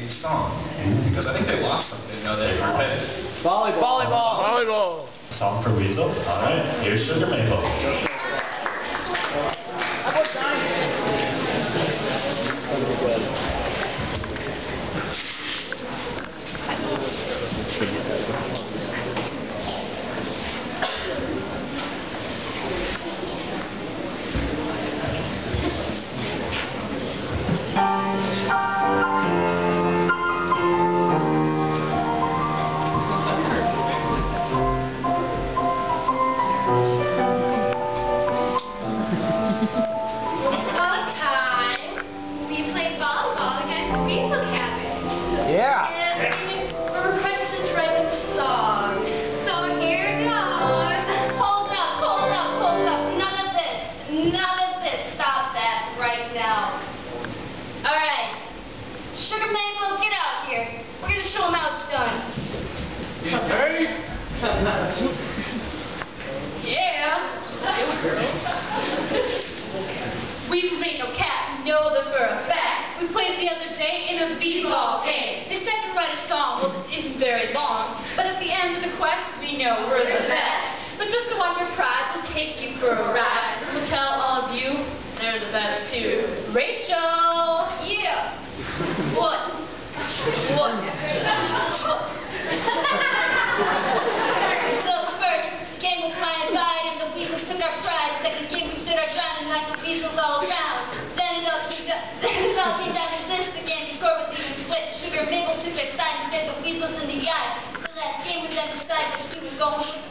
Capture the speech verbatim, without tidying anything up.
song. Because I think they lost something. You know, they were pissed. Volleyball. Volleyball. Volleyball. Song for Weasel. All right. Here's Sugar Maple. How about Diamond? Yeah. And we're requested to write a song. So here goes. Hold up, hold up, hold up. None of this. None of this. Stop that right now. Alright. Sugar Maple, get out here. We're going to show them how it's done. Hey. Yeah. Weasel ain't no cat. We know that for a fact. We played the other day in a volleyball game. They said to write a song, well, it isn't very long, but at the end of the quest, we know we're the best. But just to watch your pride, we'll take you for a ride. And we'll tell all of you, they're the best too. Rachel! Yeah! What? What? So first game was my invite, and the Weasels took our pride. Second game we stood our ground, and like the Weasels all around. Then it all came down, then it all came down to this again. The score was even split. Sugar Maple took their side and stared the Weasels in the eye. The last game was then decided which team was going with